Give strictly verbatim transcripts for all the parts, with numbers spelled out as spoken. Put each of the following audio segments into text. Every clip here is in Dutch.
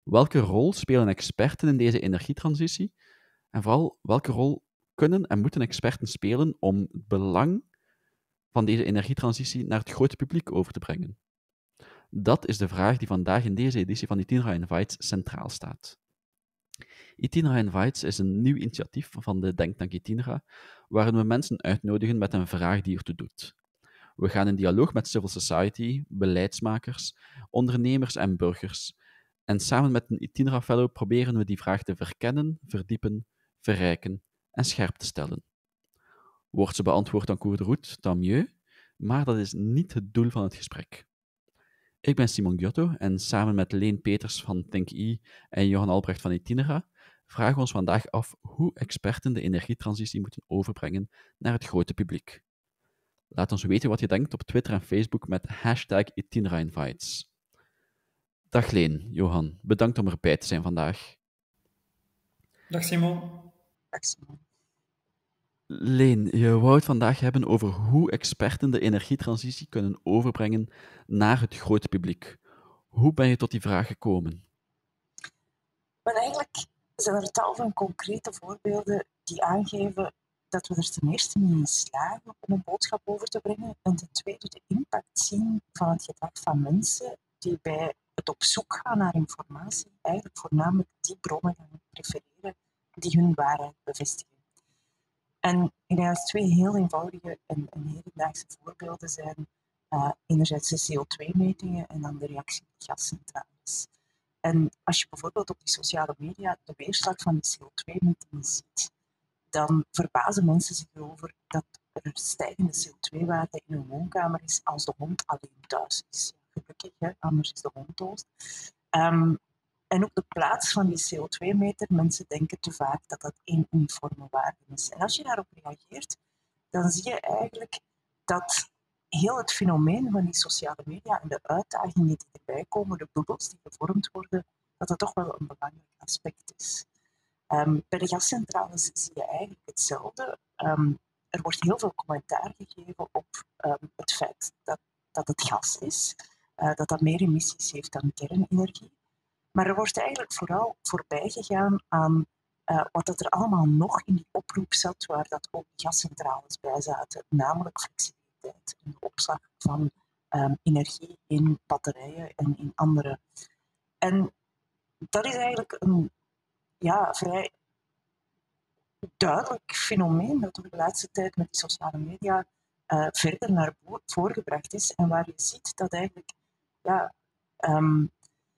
Welke rol spelen experten in deze energietransitie? En vooral, welke rol kunnen en moeten experten spelen om het belang van deze energietransitie naar het grote publiek over te brengen? Dat is de vraag die vandaag in deze editie van Itinera Invites centraal staat. Itinera Invites is een nieuw initiatief van de Denktank Itinera, waarin we mensen uitnodigen met een vraag die ertoe doet. We gaan in dialoog met civil society, beleidsmakers, ondernemers en burgers. En samen met een Itinera Fellow proberen we die vraag te verkennen, verdiepen, verrijken en scherp te stellen. Wordt ze beantwoord en cours de route, tant mieux, maar dat is niet het doel van het gesprek. Ik ben Simon Giotto en samen met Leen Peters van ThinkE en Johan Albrecht van Itinera vragen we ons vandaag af hoe experten de energietransitie moeten overbrengen naar het grote publiek. Laat ons weten wat je denkt op Twitter en Facebook met hashtag ItineraInvites. Dag Leen, Johan, bedankt om erbij te zijn vandaag. Dag Simon. Dag Simon. Leen, je wou het vandaag hebben over hoe experten de energietransitie kunnen overbrengen naar het grote publiek. Hoe ben je tot die vraag gekomen? Maar eigenlijk zijn er tal van concrete voorbeelden die aangeven dat we er ten eerste niet in slagen om een boodschap over te brengen en ten tweede de impact zien van het gedrag van mensen die bij het op zoek gaan naar informatie eigenlijk voornamelijk die bronnen gaan prefereren die hun waarheid bevestigen. En helaas twee heel eenvoudige en, en hedendaagse voorbeelden zijn uh, enerzijds de C O twee metingen en dan de reactie op gascentrales. En als je bijvoorbeeld op die sociale media de weerslag van die C O twee metingen ziet, dan verbazen mensen zich erover dat er een stijgende C O twee waarde in hun woonkamer is als de hond alleen thuis is. Gelukkig, hè? Anders is de hond dood. Um, en op de plaats van die C O twee meter, mensen denken te vaak dat dat één uniforme waarde is. En als je daarop reageert, dan zie je eigenlijk dat heel het fenomeen van die sociale media en de uitdagingen die erbij komen, de bubbels die gevormd worden, dat dat toch wel een belangrijk aspect is. Um, bij de gascentrales zie je eigenlijk hetzelfde. Um, er wordt heel veel commentaar gegeven op um, het feit dat, dat het gas is, uh, dat dat meer emissies heeft dan kernenergie. Maar er wordt eigenlijk vooral voorbij gegaan aan uh, wat dat er allemaal nog in die oproep zat, waar dat ook gascentrales bij zaten, namelijk flexibiliteit en de opslag van um, energie in batterijen en in andere. En dat is eigenlijk een ja, vrij duidelijk fenomeen dat door de laatste tijd met die sociale media uh, verder naar voren gebracht is en waar je ziet dat eigenlijk ja, um,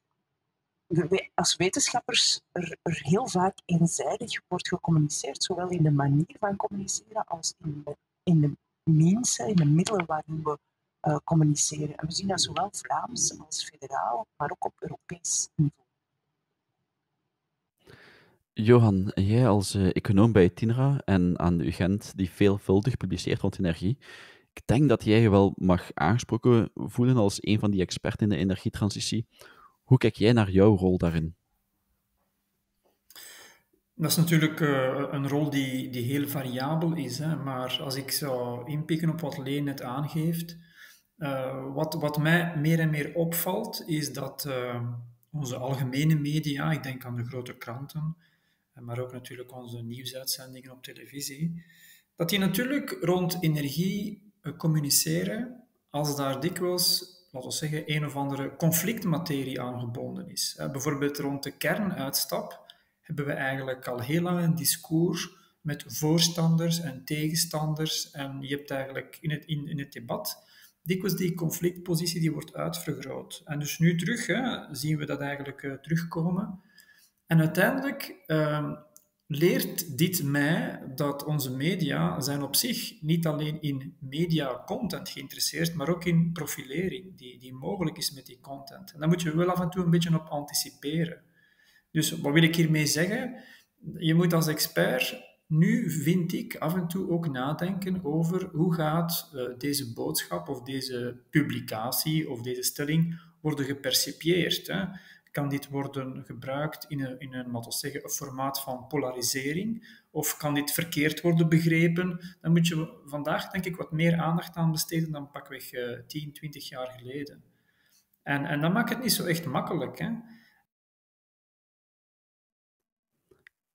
als wetenschappers er, er heel vaak eenzijdig wordt gecommuniceerd, zowel in de manier van communiceren als in de, in de means, in de middelen waarin we uh, communiceren. En we zien dat zowel Vlaams als federaal, maar ook op Europees niveau. Johan, jij als uh, econoom bij Itinera en aan de U Gent die veelvuldig publiceert rond energie, ik denk dat jij je wel mag aangesproken voelen als een van die experten in de energietransitie. Hoe kijk jij naar jouw rol daarin? Dat is natuurlijk uh, een rol die, die heel variabel is, hè? Maar als ik zou inpikken op wat Leen net aangeeft, uh, wat, wat mij meer en meer opvalt, is dat uh, onze algemene media, ik denk aan de grote kranten, maar ook natuurlijk onze nieuwsuitzendingen op televisie, dat die natuurlijk rond energie uh, communiceren als daar dikwijls, laten we zeggen, een of andere conflictmaterie aan gebonden is. Uh, bijvoorbeeld rond de kernuitstap hebben we eigenlijk al heel lang een discours met voorstanders en tegenstanders. En je hebt eigenlijk in het, in, in het debat dikwijls die conflictpositie die wordt uitvergroot. En dus nu terug hè, zien we dat eigenlijk uh, terugkomen. En uiteindelijk uh, leert dit mij dat onze media zijn op zich niet alleen in media-content geïnteresseerd, maar ook in profilering die, die mogelijk is met die content. En daar moet je wel af en toe een beetje op anticiperen. Dus wat wil ik hiermee zeggen? Je moet als expert nu, vind ik, af en toe ook nadenken over hoe gaat uh, deze boodschap of deze publicatie of deze stelling worden gepercipieerd. Hè? Kan dit worden gebruikt in een, in een, laten we zeggen, een formaat van polarisering? Of kan dit verkeerd worden begrepen? Dan moet je vandaag, denk ik, wat meer aandacht aan besteden dan pakweg uh, tien, twintig jaar geleden. En, en dat maakt het niet zo echt makkelijk, hè?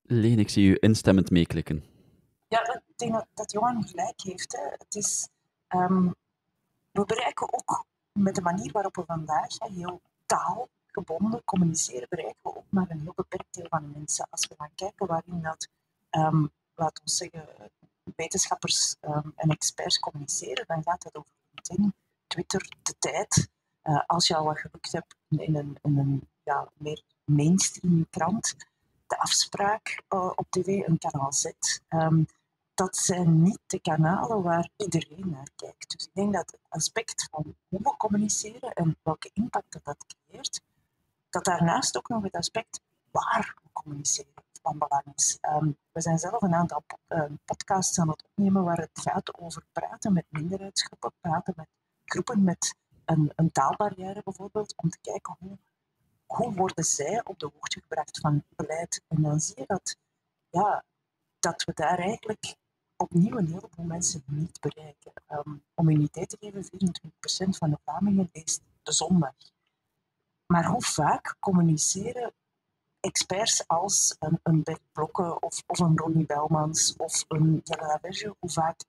Leen, ik zie u instemmend meeklikken. Ja, ik denk dat, dat Johan gelijk heeft. Hè. Het is, um, we bereiken ook met de manier waarop we vandaag hè, heel taalgebonden communiceren, bereiken we ook maar een heel beperkt deel van de mensen. Als we gaan kijken waarin dat, um, laten we zeggen, wetenschappers um, en experts communiceren, dan gaat het over LinkedIn, Twitter, de tijd. Uh, als je al wat gelukt hebt in een, in een ja, meer mainstream krant, de afspraak uh, op tv, een kanaal Z. Um, dat zijn niet de kanalen waar iedereen naar kijkt. Dus ik denk dat het aspect van hoe we communiceren en welke impact dat, dat creëert, dat daarnaast ook nog het aspect waar we communiceren van belang is. Um, we zijn zelf een aantal uh, podcasts aan het opnemen waar het gaat over praten met minderheidsgroepen, praten met groepen met een, een taalbarrière bijvoorbeeld, om te kijken hoe, hoe worden zij op de hoogte gebracht van beleid. En dan zie je dat, ja, dat we daar eigenlijk opnieuw een heleboel mensen niet bereiken. Um, om een idee te geven, vierentwintig procent van de Vlamingen leest de zondag. Maar hoe vaak communiceren experts als een, een Bert Blokke of, of een Ronnie Belmans of een Jelle Laverge, hoe vaak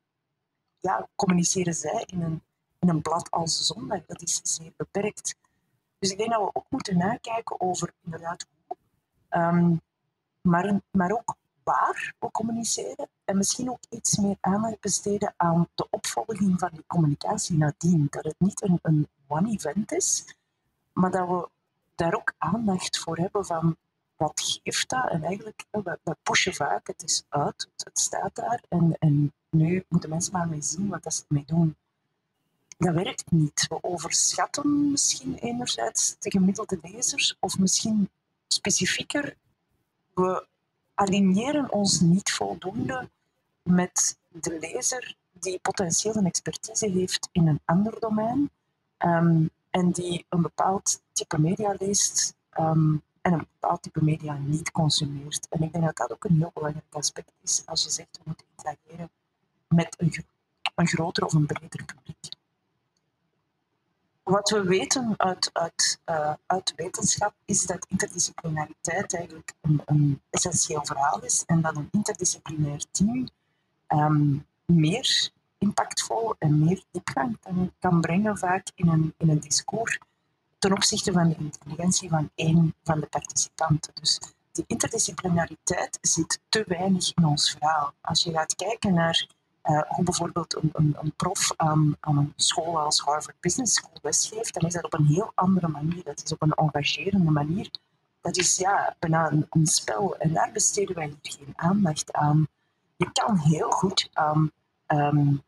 ja, communiceren zij in een, in een blad als de zondag? Dat is zeer beperkt. Dus ik denk dat we ook moeten nakijken over inderdaad hoe, um, maar, maar ook waar we communiceren en misschien ook iets meer aandacht besteden aan de opvolging van die communicatie nadien. Dat het niet een, een one-event is, maar dat we daar ook aandacht voor hebben van wat geeft dat? En eigenlijk, we, we pushen vaak, het is uit, het staat daar en, en nu moeten mensen maar mee zien wat ze ermee doen. Dat werkt niet. We overschatten misschien enerzijds de gemiddelde lezer of misschien specifieker, we aligneren ons niet voldoende met de lezer die potentieel een expertise heeft in een ander domein um, en die een bepaald type media leest um, en een bepaald type media niet consumeert. En ik denk dat dat ook een heel belangrijk aspect is als je zegt we moeten interageren met een, een groter of een breder publiek. Wat we weten uit, uit, uh, uit wetenschap is dat interdisciplinariteit eigenlijk een, een essentieel verhaal is en dat een interdisciplinair team um, meer impactvol en meer diepgang kan, kan brengen vaak in een, in een discours ten opzichte van de intelligentie van één van de participanten. Dus die interdisciplinariteit zit te weinig in ons verhaal. Als je gaat kijken naar Uh, hoe bijvoorbeeld een, een, een prof aan, aan een school als Harvard Business School lesgeeft, dan is dat op een heel andere manier. Dat is op een engagerende manier. Dat is ja, bijna een, een spel. En daar besteden wij hier geen aandacht aan. Je kan heel goed aan, um,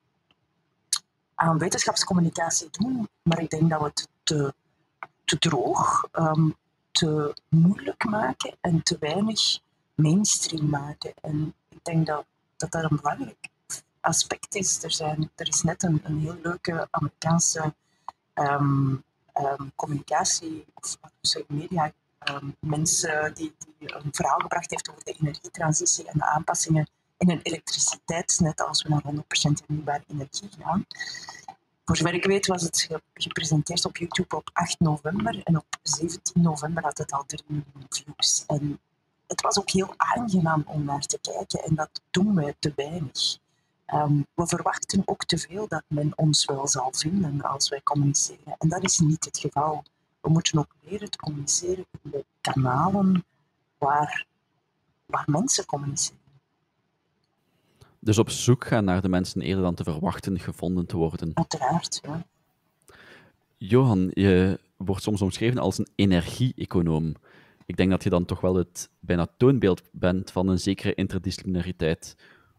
aan wetenschapscommunicatie doen, maar ik denk dat we het te, te droog, um, te moeilijk maken en te weinig mainstream maken. En ik denk dat dat, dat een belangrijk aspect is. Er, zijn, er is net een, een heel leuke Amerikaanse um, um, communicatie, of zeggen, media, um, mensen die, die een verhaal gebracht heeft over de energietransitie en de aanpassingen in een elektriciteitsnet als we naar honderd procent hernieuwbare energie gaan. Voor zover ik weet was het gepresenteerd op YouTube op acht november en op zeventien november had het al drie miljoen views. En het was ook heel aangenaam om naar te kijken en dat doen we te weinig. Um, we verwachten ook te veel dat men ons wel zal vinden als wij communiceren. En dat is niet het geval. We moeten ook leren te communiceren in de kanalen waar, waar mensen communiceren. Dus op zoek gaan naar de mensen eerder dan te verwachten gevonden te worden. Uiteraard, ja. Johan, je wordt soms omschreven als een energie-econoom. Ik denk dat je dan toch wel het bijna toonbeeld bent van een zekere interdisciplinariteit.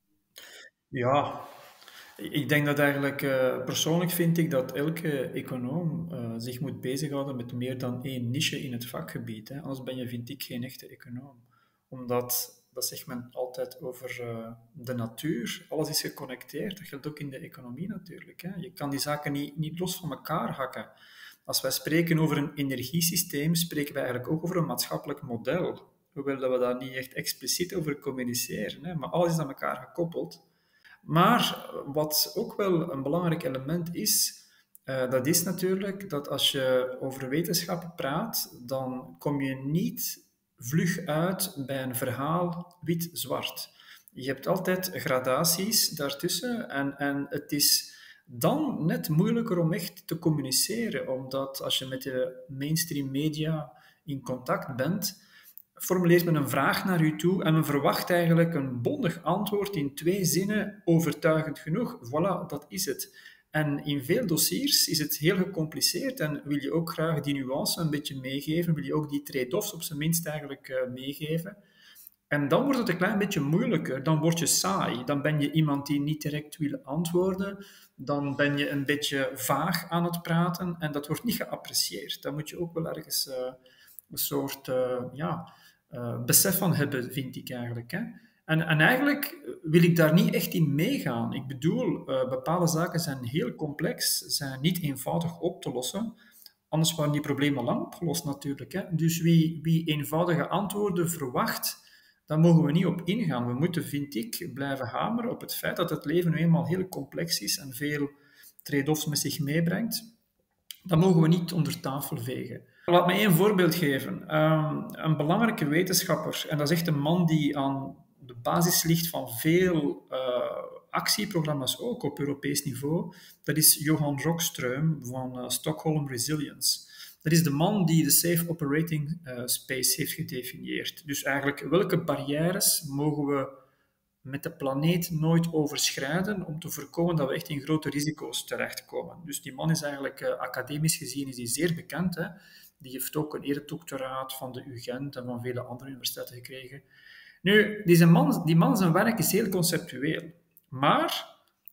Ja, ik denk dat eigenlijk, uh, persoonlijk vind ik dat elke econoom uh, zich moet bezighouden met meer dan één niche in het vakgebied. Hè. Anders ben je, vind ik, geen echte econoom. Omdat, dat zegt men altijd over uh, de natuur, alles is geconnecteerd. Dat geldt ook in de economie natuurlijk. Hè. Je kan die zaken niet, niet los van elkaar hakken. Als wij spreken over een energiesysteem, spreken wij eigenlijk ook over een maatschappelijk model. Hoewel dat we daar niet echt expliciet over communiceren. Hè. Maar alles is aan elkaar gekoppeld. Maar wat ook wel een belangrijk element is, uh, dat is natuurlijk dat als je over wetenschap praat, dan kom je niet vlug uit bij een verhaal wit-zwart. Je hebt altijd gradaties daartussen en, en het is dan net moeilijker om echt te communiceren, omdat als je met de mainstream media in contact bent, formuleert men een vraag naar u toe en men verwacht eigenlijk een bondig antwoord in twee zinnen, overtuigend genoeg. Voilà, dat is het. En in veel dossiers is het heel gecompliceerd en wil je ook graag die nuance een beetje meegeven, wil je ook die trade-offs op zijn minst eigenlijk uh, meegeven. En dan wordt het een klein beetje moeilijker. Dan word je saai. Dan ben je iemand die niet direct wil antwoorden. Dan ben je een beetje vaag aan het praten en dat wordt niet geapprecieerd. Daar moet je ook wel ergens uh, een soort uh, ja, uh, besef van hebben, vind ik eigenlijk. Hè? En, en eigenlijk wil ik daar niet echt in meegaan. Ik bedoel, uh, bepaalde zaken zijn heel complex, zijn niet eenvoudig op te lossen. Anders waren die problemen lang opgelost natuurlijk. Hè? Dus wie, wie eenvoudige antwoorden verwacht, daar mogen we niet op ingaan. We moeten, vind ik, blijven hameren op het feit dat het leven nu eenmaal heel complex is en veel trade-offs met zich meebrengt. Dat mogen we niet onder tafel vegen. Laat me één voorbeeld geven. Um, een belangrijke wetenschapper, en dat is echt een man die aan de basis ligt van veel uh, actieprogramma's ook op Europees niveau, dat is Johan Rockström van uh, Stockholm Resilience. Dat is de man die de Safe Operating uh, Space heeft gedefinieerd. Dus eigenlijk, welke barrières mogen we met de planeet nooit overschrijden om te voorkomen dat we echt in grote risico's terechtkomen. Dus die man is eigenlijk, uh, academisch gezien, is die zeer bekend. Hè? Die heeft ook een eredoctoraat van de U Gent en van vele andere universiteiten gekregen. Nu, die man, die man zijn werk is heel conceptueel. Maar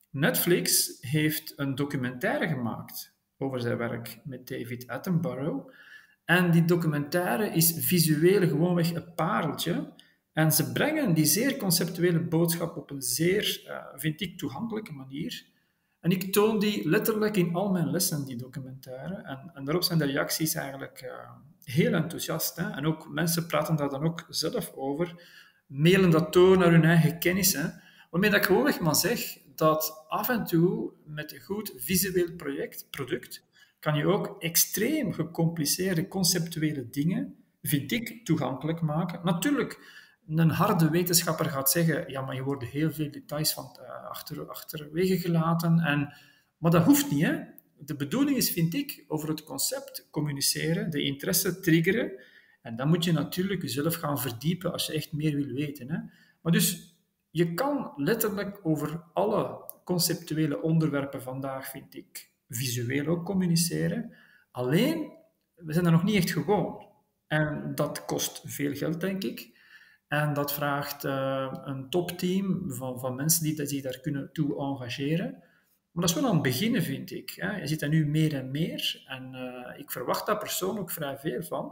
Netflix heeft een documentaire gemaakt over zijn werk met David Attenborough. En die documentaire is visueel gewoonweg een pareltje. En ze brengen die zeer conceptuele boodschap op een zeer, uh, vind ik, toegankelijke manier. En ik toon die letterlijk in al mijn lessen, die documentaire. En, en daarop zijn de reacties eigenlijk uh, heel enthousiast. Hè? En ook mensen praten daar dan ook zelf over, mailen dat door naar hun eigen kennis. Hè? Waarmee dat ik gewoonweg maar zeg dat af en toe met een goed visueel project, product kan je ook extreem gecompliceerde conceptuele dingen, vind ik, toegankelijk maken. Natuurlijk, een harde wetenschapper gaat zeggen, ja, maar je wordt heel veel details van uh, achter, achterwege gelaten. En, maar dat hoeft niet, hè. De bedoeling is, vind ik, over het concept communiceren, de interesse triggeren. En dan moet je natuurlijk jezelf gaan verdiepen als je echt meer wil weten. Hè. Maar dus, je kan letterlijk over alle conceptuele onderwerpen vandaag, vind ik, visueel ook communiceren. Alleen, we zijn er nog niet echt gewoon. En dat kost veel geld, denk ik. En dat vraagt uh, een topteam van, van mensen die zich daar kunnen toe engageren. Maar dat is wel aan het beginnen, vind ik. Hè. Je ziet dat nu meer en meer. En uh, ik verwacht daar persoonlijk ook vrij veel van.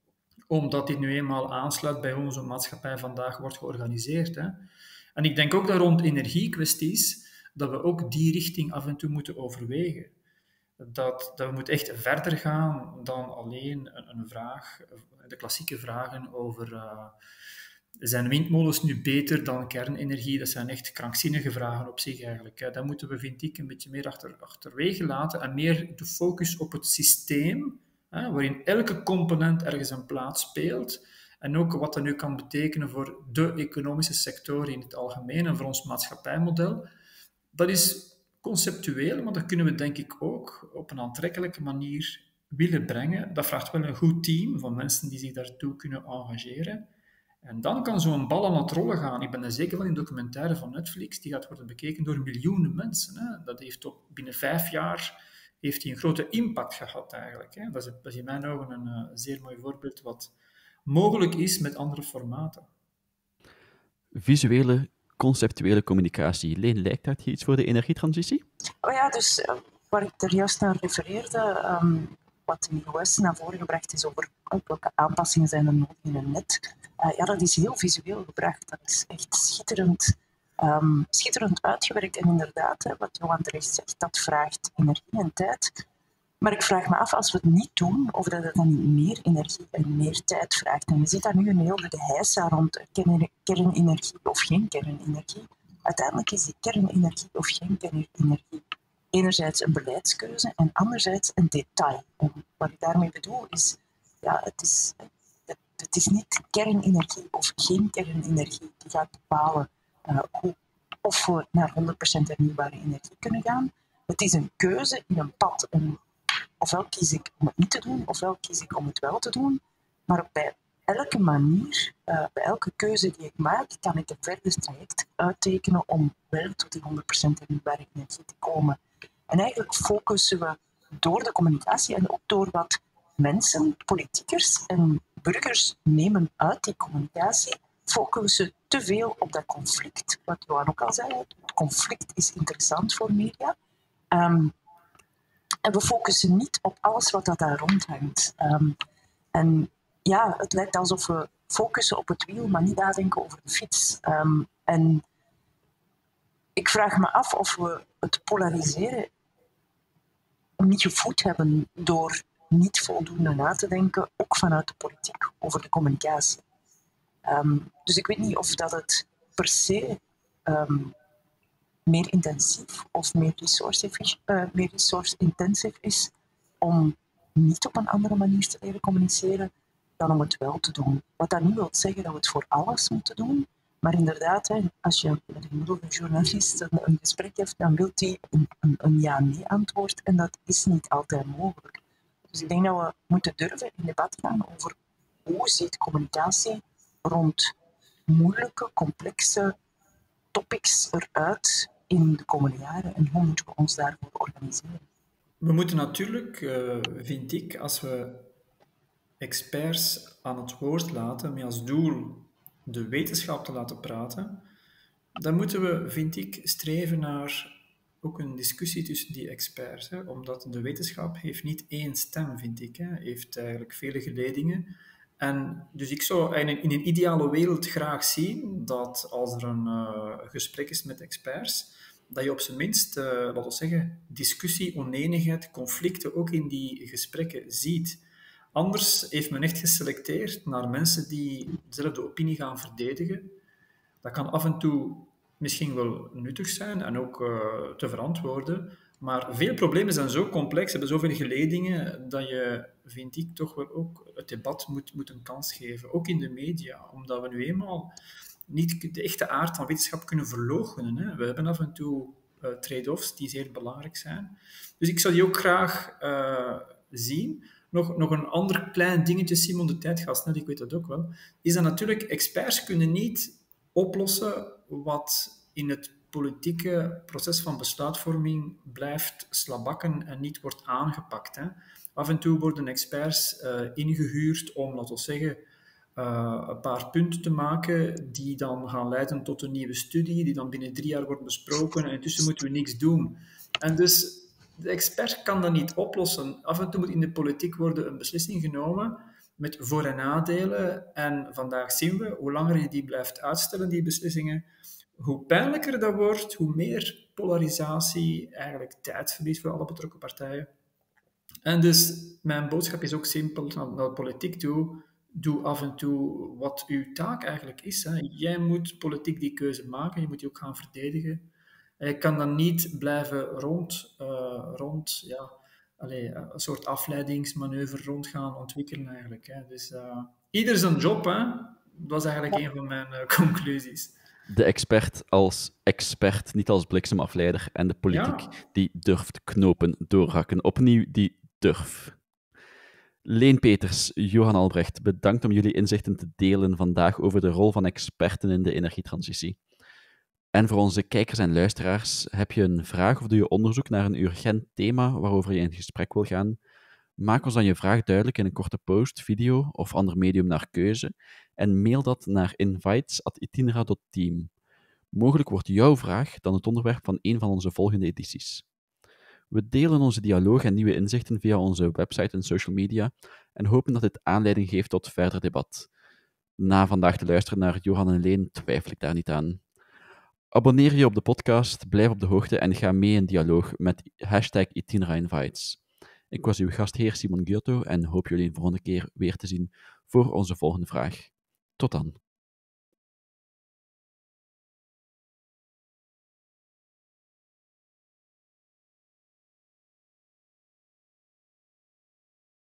Omdat dit nu eenmaal aansluit bij hoe onze maatschappij vandaag wordt georganiseerd. Hè. En ik denk ook dat rond energiekwesties, dat we ook die richting af en toe moeten overwegen. Dat, dat we moeten echt verder gaan dan alleen een, een vraag, de klassieke vragen over... Uh, zijn windmolens nu beter dan kernenergie? Dat zijn echt krankzinnige vragen op zich eigenlijk. Dat moeten we, vind ik, een beetje meer achter, achterwege laten en meer de focus op het systeem, waarin elke component ergens een plaats speelt en ook wat dat nu kan betekenen voor de economische sector in het algemeen en voor ons maatschappijmodel. Dat is conceptueel, maar dat kunnen we denk ik ook op een aantrekkelijke manier willen brengen. Dat vraagt wel een goed team van mensen die zich daartoe kunnen engageren. En dan kan zo'n bal aan het rollen gaan. Ik ben er zeker van in documentaire van Netflix, die gaat worden bekeken door miljoenen mensen. Hè. Dat heeft op, binnen vijf jaar heeft die een grote impact gehad eigenlijk. Hè. Dat, is, dat is in mijn ogen een uh, zeer mooi voorbeeld wat mogelijk is met andere formaten. Visuele, conceptuele communicatie. Leen, lijkt dat iets voor de energietransitie? Oh ja, dus uh, waar ik er juist naar refereerde, um, wat in de U S naar voren gebracht is over welke aanpassingen zijn er nodig in een net. Uh, ja, dat is heel visueel gebracht. Dat is echt schitterend, um, schitterend uitgewerkt. En inderdaad, hè, wat Johan terecht zegt, dat vraagt energie en tijd. Maar ik vraag me af, als we het niet doen, of dat het dan niet meer energie en meer tijd vraagt. En je ziet daar nu een heel geheisa rond kernenergie of geen kernenergie. Uiteindelijk is die kernenergie of geen kernenergie enerzijds een beleidskeuze en anderzijds een detail. En wat ik daarmee bedoel is, ja, het is, Het is niet kernenergie of geen kernenergie die gaat bepalen uh, hoe, of we naar honderd procent hernieuwbare energie kunnen gaan. Het is een keuze in een pad. En ofwel kies ik om het niet te doen, ofwel kies ik om het wel te doen. Maar bij elke manier, uh, bij elke keuze die ik maak, kan ik een verder traject uittekenen om wel tot die honderd procent hernieuwbare energie te komen. En eigenlijk focussen we door de communicatie en ook door wat mensen, politiekers en burgers nemen uit die communicatie, focussen te veel op dat conflict. Wat Johan ook al zei, het conflict is interessant voor media. Um, en we focussen niet op alles wat dat daar rondhangt. Um, en ja, het lijkt alsof we focussen op het wiel, maar niet nadenken over de fiets. Um, en ik vraag me af of we het polariseren niet gevoed hebben door niet voldoende na te denken, ook vanuit de politiek, over de communicatie. Um, dus ik weet niet of dat het per se um, meer intensief of meer resource, uh, meer resource intensive is om niet op een andere manier te leren communiceren dan om het wel te doen. Wat dat niet wil zeggen dat we het voor alles moeten doen, maar inderdaad, hè, als je met een gemiddelde journalist een, een gesprek hebt, dan wil hij een, een, een ja-nee antwoord en dat is niet altijd mogelijk. Dus ik denk dat we moeten durven in debat gaan over hoe ziet communicatie rond moeilijke, complexe topics eruit in de komende jaren en hoe moeten we ons daarvoor organiseren. We moeten natuurlijk, uh, vind ik, als we experts aan het woord laten, met als doel de wetenschap te laten praten, dan moeten we, vind ik, streven naar ook een discussie tussen die experts. Hè? Omdat de wetenschap heeft niet één stem, vind ik. Hè? Heeft eigenlijk vele geledingen. En dus ik zou in een, in een ideale wereld graag zien dat als er een uh, gesprek is met experts, dat je op zijn minst, uh, laten we zeggen, discussie, oneenigheid, conflicten ook in die gesprekken ziet. Anders heeft men echt geselecteerd naar mensen die dezelfde opinie gaan verdedigen. Dat kan af en toe misschien wel nuttig zijn en ook uh, te verantwoorden. Maar veel problemen zijn zo complex, hebben zoveel geledingen, dat je, vind ik, toch wel ook het debat moet, moet een kans geven. Ook in de media, omdat we nu eenmaal niet de echte aard van wetenschap kunnen verloochenen. Hè. We hebben af en toe uh, trade-offs die zeer belangrijk zijn. Dus ik zou die ook graag uh, zien. Nog, nog een ander klein dingetje, Simon, de tijd gaat snel, ik weet dat ook wel, is dat natuurlijk experts kunnen niet oplossen wat in het politieke proces van besluitvorming blijft slabakken en niet wordt aangepakt. Hè. Af en toe worden experts uh, ingehuurd om, laten we zeggen, uh, een paar punten te maken die dan gaan leiden tot een nieuwe studie, die dan binnen drie jaar wordt besproken en intussen moeten we niks doen. En dus de expert kan dat niet oplossen. Af en toe moet in de politiek worden een beslissing genomen met voor- en nadelen. En vandaag zien we, hoe langer je die blijft uitstellen, die beslissingen, hoe pijnlijker dat wordt, hoe meer polarisatie, eigenlijk tijdverlies voor alle betrokken partijen. En dus mijn boodschap is ook simpel naar de politiek toe. Doe af en toe wat uw taak eigenlijk is. Hè. Jij moet politiek die keuze maken, je moet die ook gaan verdedigen. En je kan dan niet blijven rond, uh, rond ja, allez, een soort afleidingsmanoeuvre rond gaan ontwikkelen eigenlijk. Hè. Dus uh, ieder zijn job, hè. Dat was eigenlijk ja. een van mijn uh, conclusies. De expert als expert, niet als bliksemafleider. En de politiek Ja. die durft knopen doorhakken. Opnieuw die durf. Leen Peters, Johan Albrecht, bedankt om jullie inzichten te delen vandaag over de rol van experten in de energietransitie. En voor onze kijkers en luisteraars, heb je een vraag of doe je onderzoek naar een urgent thema waarover je in gesprek wil gaan? Maak ons dan je vraag duidelijk in een korte post, video of ander medium naar keuze en mail dat naar invites at itinera dot team. Mogelijk wordt jouw vraag dan het onderwerp van een van onze volgende edities. We delen onze dialoog en nieuwe inzichten via onze website en social media en hopen dat dit aanleiding geeft tot verder debat. Na vandaag te luisteren naar Johan en Leen twijfel ik daar niet aan. Abonneer je op de podcast, blijf op de hoogte en ga mee in dialoog met hashtag itinerainvites. Ik was uw gastheer Simon Giotto en hoop jullie een volgende keer weer te zien voor onze volgende vraag. Tot dan.